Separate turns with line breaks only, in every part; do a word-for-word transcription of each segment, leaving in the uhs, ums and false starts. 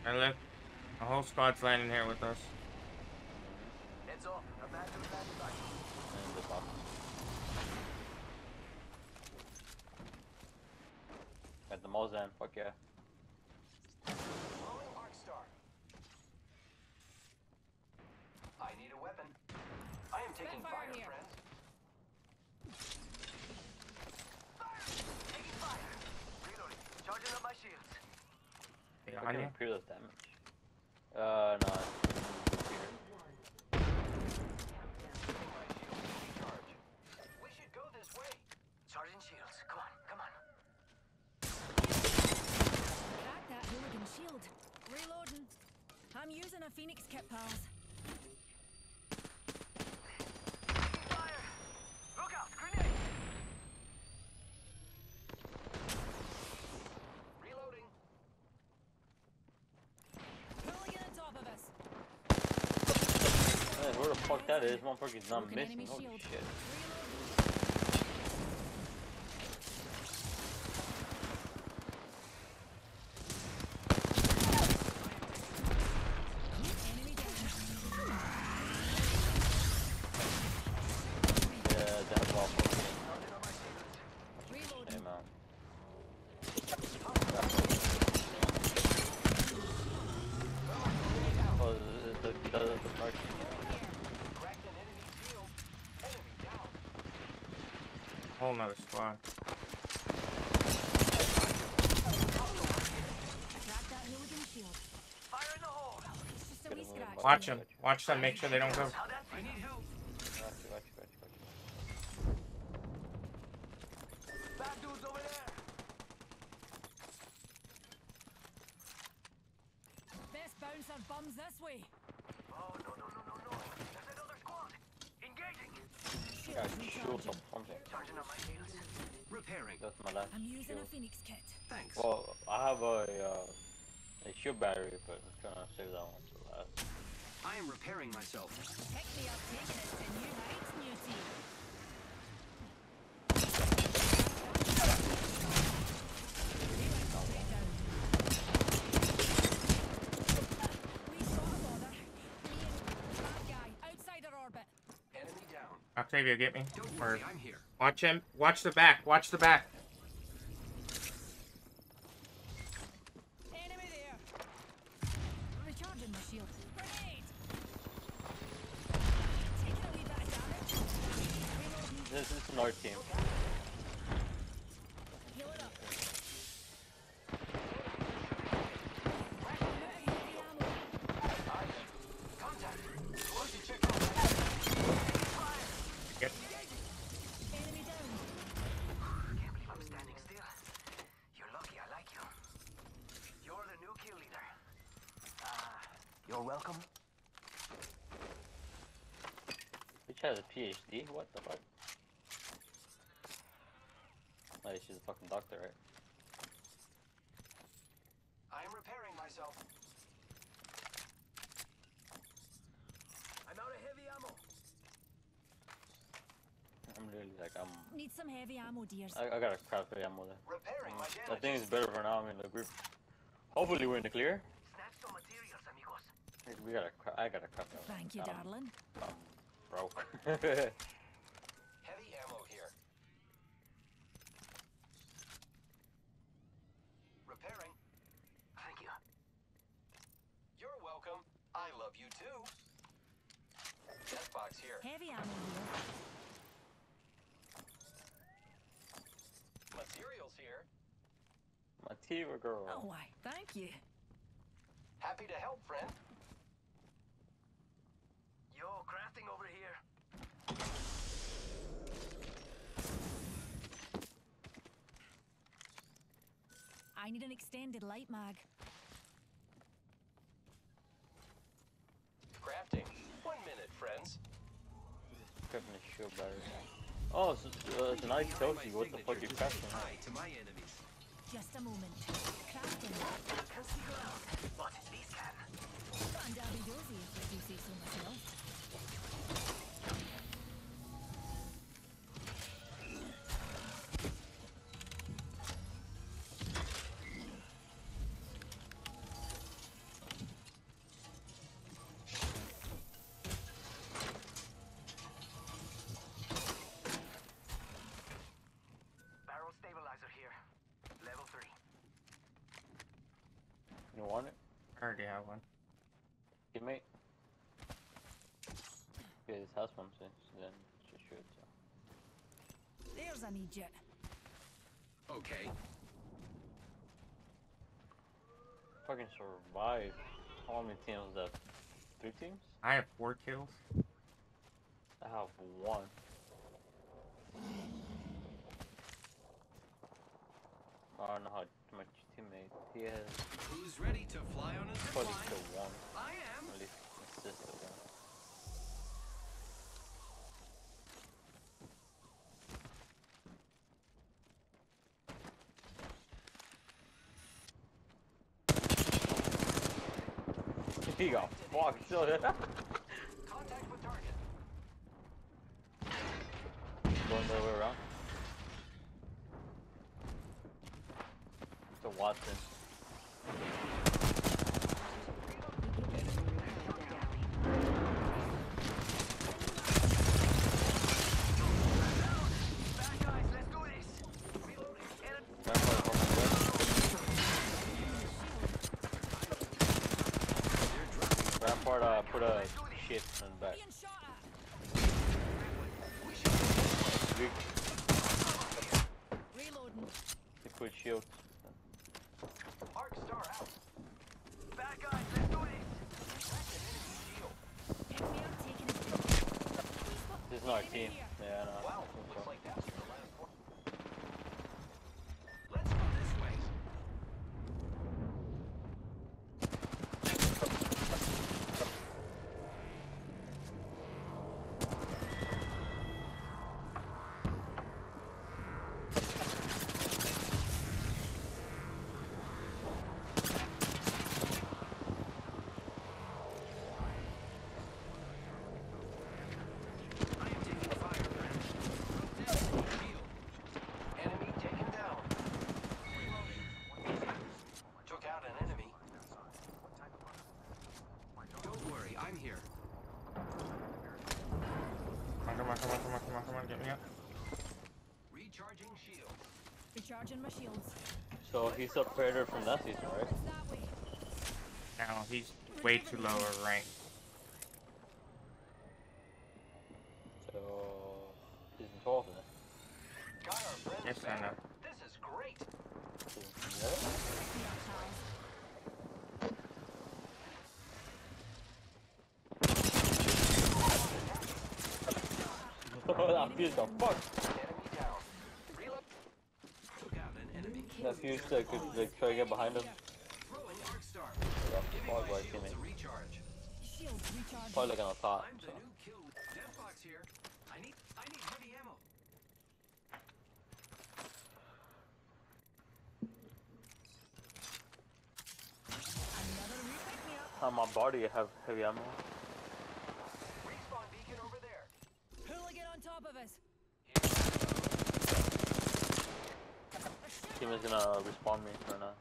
I left. A whole squad's landing here with us.
Heads off. I'm back to the back.
In the box. Got the Mozan, fuck yeah.
Throwing Arc Star. I need a weapon. I am taking
fire
fire,
here.
friends. Fire! Taking fire. Reloading. Charging up my shields.
Hey,
I
on
can
you?
imperial damage. Uh, no.
Giving my shields a recharge. We should go this way. Charging shields. Come on, come on.
Crack that hooligan shield. Reloading. I'm using a Phoenix kit, pals.
Taking fire. Look out, grenade. Reloading.
Hooligan on top of us.
Hey, where the fuck that is? Motherfucker's not
Broken
missing.
enemy
Holy
shield.
shit.
Enemy down.
Yeah, that's all fucking.
Charging up my shields.
Reloading.
Hey, man. Oh, the, the, the, the mark.
Cracked an enemy shield. Enemy down.
Whole nother squad.
Crack that hooligan shield.
Fire in the hole.
It's just a
Get
wee
him moving.
scratch.
Watch them. Watch them. Make sure they don't go.
How'd that feel? I need help.
Gotcha, gotcha, gotcha, gotcha.
Bad dudes over there.
Best bouncer bums this way.
Oh, no, no, no, no, no. There's another squad. Engaging.
Yeah,
Shields
shoot
recharging.
some something.
Charging up my shields. Repairing.
That's my last
I'm using a
shield.
Phoenix kit.
Thanks.
Well, I have a, uh, a shield battery, but I'm trying to save that one for last.
I am repairing myself.
Pick me up, taking it to new heights, new team. We saw a bother. Me and bad guy, outside our orbit.
Enemy down.
Octavia, get me.
Don't
Or
worry, I'm here.
watch him. Watch the back. Watch the back.
Enemy there. Recharging my shield. Grenade. Taking a wee bit of damage. Reloading.
This is another team.
Heal it up. I'm out of heavy ammo.
Contact. Why don't you check out that? Fire.
Get.
Enemy down.
Can't believe I'm standing still. You're lucky I like you. You're the new kill leader. Ah, you're welcome.
Bitch has a PhD? What the fuck? Oh, she's a fucking doctor, right?
I am repairing myself. I'm out of heavy ammo.
I'm really like, I'm.
Need some heavy ammo, dears.
I, I got a crap of ammo there.
Repairing my
I
damage.
think it's better for now. I mean, the group. Hopefully, we're in the clear.
Snatch some materials, amigos.
We got a cra- I got a crap of ammo.
Thank you,
Um,
darling.
I'm broke.
Heavy ammo here. Repairing. Thank you. You're welcome. I love you too. Death box here.
Heavy ammo here.
Materials here.
My Tiva girl.
Oh, why? Thank you.
Happy to help, friend. Yo, crafting over here.
I need an extended light mag.
Crafting. One minute, friends.
Crafting a shield battery. Oh, it's, uh, it's a nice selfie. What the fuck you crafting?
Hi to my enemies.
Just a moment. Crafting.
Can see ground, but these can.
And I'll be dozy if I do say so myself.
You want it?
I already have one.
Teammate? Yeah, this has one, so then just shoot. So.
There's an Egypt.
Okay.
Fucking survive. How many teams is that? Three teams?
I have four kills.
I have one. I don't know how much teammate he has.
Who's ready to fly on a zip
Probably
line?
still one.
I am.
At least assisted one. He got fucked. Still there.
Contact with target.
Going the other way around. It's a Watson.
Bad guys, let's do this. Reloading. Enemy.
That's why I'm Rampart uh, put a shit on the back.
Being shot at.
Big,
Reloading.
he put shield.
Arc star out. Bad guys, let's do this. That's an enemy shield.
Enemy are taking it.
This is not our
Enemy
team.
here.
Yeah, no.
Wow, looks like that's your last one. Let's go this way. I am taking fire, friend. Shield. Enemy taken down. Reloading. Took out an enemy. Don't worry, I'm here.
Come on, come on, come on, come on, come on, come on, get me up.
Recharging shields.
Recharging my shields.
So he's a predator from that season, right?
It's that way.
Now he's way too low a rank.
So season twelve then.
Got our friends
Yes, I
back.
know.
This is great.
Season
Pick me up, pals.
Oh, that fuse got fucked.
Enemy down. Reload. Took out an enemy.
That fuse uh, could like, try to get behind him.
Throwing arc star.
Yeah,
Giving
fuck,
my
right,
shield
teammate.
to recharge.
Shields recharging.
Probably looking on top.
I'm the
So.
new kill. Deathbox here. I need I need heavy ammo.
Another repick me up.
On my body, I have heavy ammo.
Respawn beacon over there.
Hooligan on top of us.
Team is gonna respawn me right now.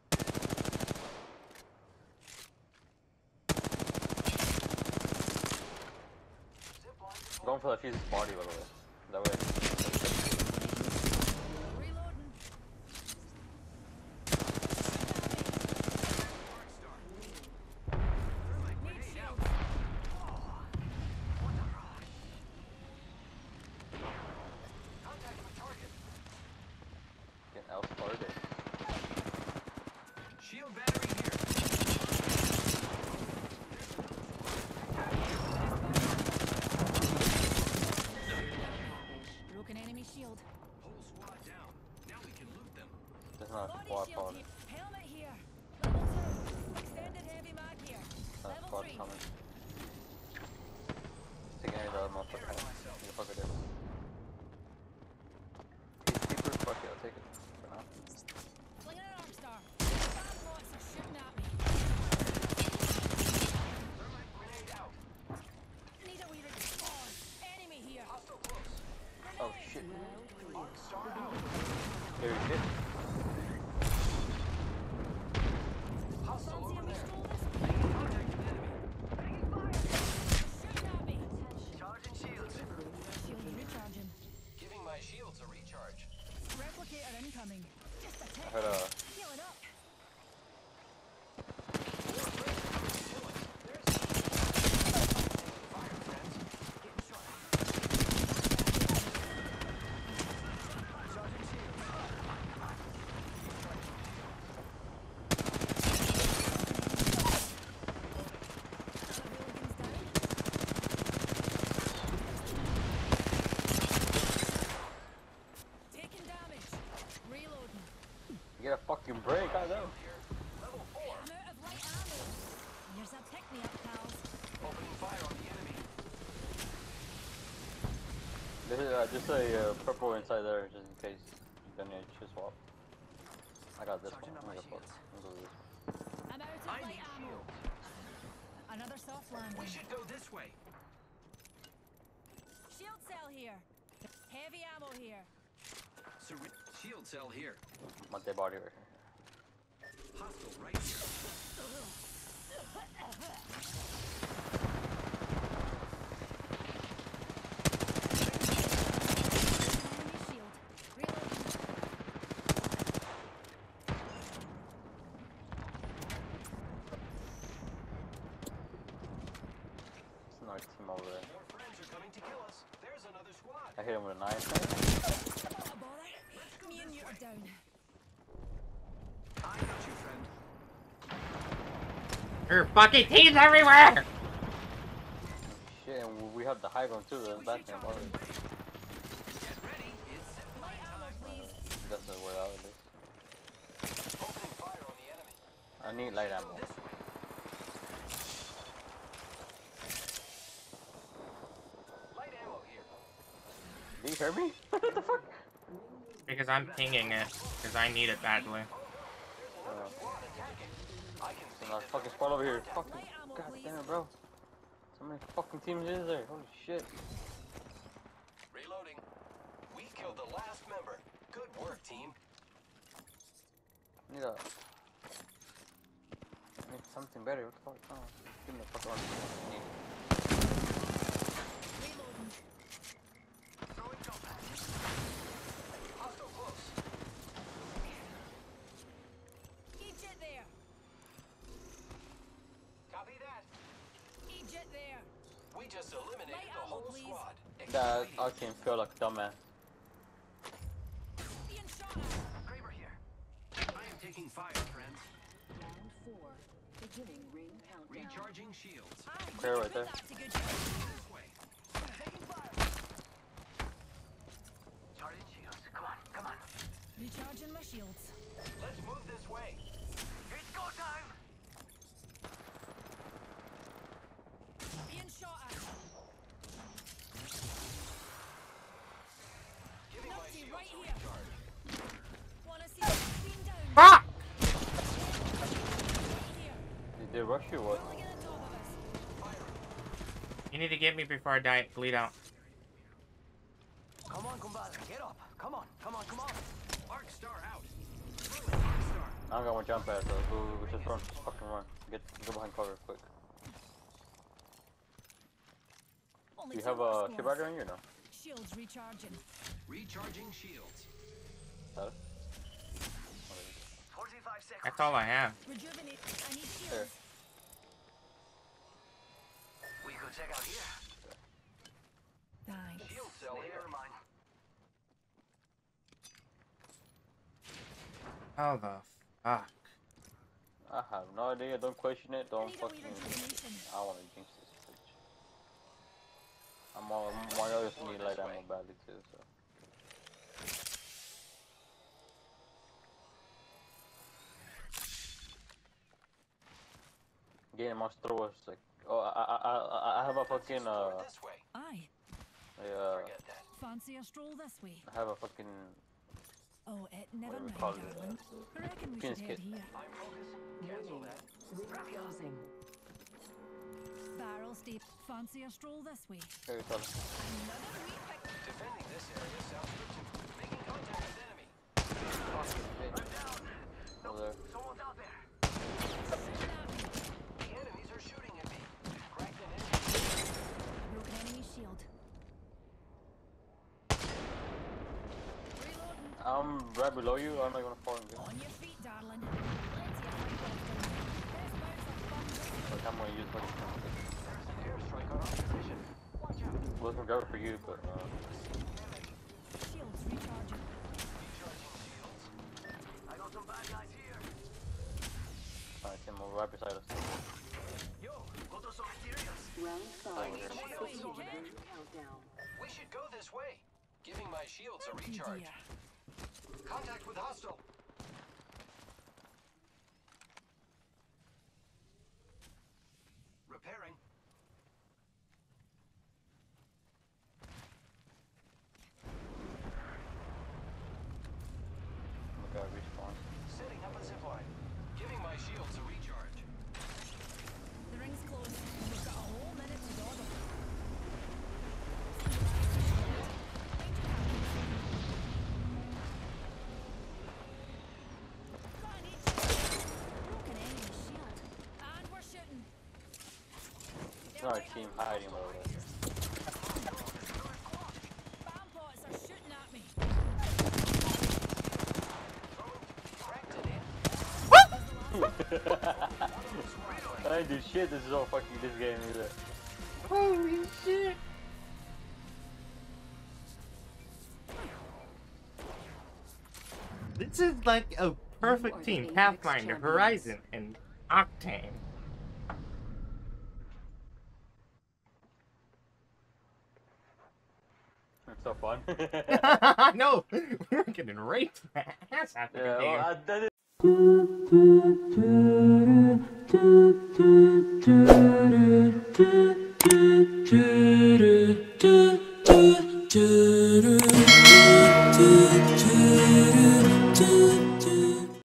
Zipline
Going for the fuse's body, by the way. That way.
Reloading.
arc star. Thermite
Need
grenade out.
shields.
What the rush? Contact with target.
Get outsmarted.
Shield battery here.
Broken enemy shield.
Whole squad down. Now we can loot them.
There's not a
Body
squad
shield
pod.
here. Helmet here. Level two. Extended heavy mag here.
Not a
Level
squad
three.
coming. Taking any of the other motherfucker. Who the fuck it is. Peacekeeper? Fuck it, I'll take it. For now.
Flinging an arc star. Bad lots of
guy there.
Level four.
I'm out of light ammo. Here's a pick-me-up, pals.
Opening fire on the enemy.
There's uh, just a uh, purple inside there, just in case you're gonna need to swap. I got this
Charging
one.
up
I'm
my
gonna fuck.
shields.
I'm gonna do this.
I'm out of
I
light
need
ammo.
shields.
Another soft
We
landing.
should go this way.
Shield cell here. Heavy ammo here.
Sur shield cell here.
My dead body right here.
Hostile right here.
Enemy shield. Reloading.
It's another team over there.
More friends are coming to kill us. There's another squad.
I hit him with a knife.
Not a bother. Me and you are down.
I got you, friend.
There are fucking teams everywhere!
Shit, and we have the high ground too. That's
We
bad
should
thing
charge
about it.
Get ready. It's
Light ammo, please.
That's the way out of this.
opening fire on the enemy.
I need light
Go
ammo.
this way. Light ammo here.
Did you hear me? What the fuck?
Because I'm pinging it, because I need it badly.
Uh,
Squad attacking. I can see
there's another
this.
fucking squad over here. Fucking,
Light ammo,
god
please.
damn it, bro. So many fucking teams is there? Holy shit.
Reloading. We killed the last member. Good work, team.
I need a. I need something better. What the fuck? Oh, give me the fuck on. I need it.
Reloading.
Throwing compact. Hostile close.
Egypt there.
Copy that.
Egypt there.
We just eliminated
Light
the
ammo,
whole
please.
squad.
That
Extreme.
our team feel like a dumbass.
Being shot at.
Kraber here. I am taking fire, friends.
Round four. Beginning ring countdown.
Recharging shields.
Aye, you
Clear
can
right
put
there.
that to good use.
This way. Taking fire. Charging shields. Come on, come on.
Recharging my shields.
Let's move this way. It's go time.
Being shot at.
Giving my
Nazi
shields
right
a
here.
recharge.
Wanna see the screen down?
Fuck!
Right here.
Did they rush you or what?
Rolling in on top of us.
You need to get me before I die, bleed out.
Come on, compadre. Get up. Come on, come on, come on. Arc star out. Throwing arc star.
I don't got one jump pad, so we, we just run, just fucking run. Get go behind cover quick.
Only
Do you
two
have
more
a
squads.
ship rider in you? No.
Shields recharging.
Recharging shields.
That it?
forty-five seconds.
That's all I have.
Rejuvenate. I need
There.
shields.
We could check out here.
Thanks.
Shield cell here. Never mind.
How the fuck?
I have no idea. Don't question it.
I
Don't
need a
fucking.
wee rejuvenation.
I want to jinx this bitch. I'm all. My others need light ammo badly too. So. Getting my throwers like. Oh, I I I I have a fucking uh.
This way.
Aye.
a, uh
Forget that.
Fancy a stroll this way?
I have a fucking.
Oh, it never
What do we
mind,
call it?
darling. I reckon we
Penis
should head
kit.
here.
I'm focused. Cancel that.
Closing.
Barrel steep. Fancy a stroll this way?
Here you go.
Another wee pick.
Defending this area sounds good to me. Making contact with enemy.
Fucking bitch.
Down.
Over there.
Someone's out there.
Shooting at me.
The enemies are shooting at me. Cracked an enemy.
Broken enemy shield. Reloading.
I'm right below you. I'm not gonna fall in this.
On your feet, darling. Plenty of fight left in you. Best bounce of fun this way.
Like I'm gonna use fucking.
There's an airstrike on our position. Watch out.
Wasn't good for you, but uh.
Shields recharging.
Recharging shields. I got some bad guys here.
Alright, Tim, we're right beside us.
Yo, got us some materials.
Round five.
need
Beginning
shields.
ring countdown.
We should go this way. Giving my shields a
Empty,
recharge.
dear.
Contact with hostile.
our team hiding over there.
Bomb pots are shooting at me.
I didn't do shit. This is all fucking this game either.
Holy shit! This is like a perfect team. Pathfinder, Horizon, and Octane.
It's so fun.
I know! We were getting raped my ass after
Yeah,
the game.
well, I, that is
do do do do do do do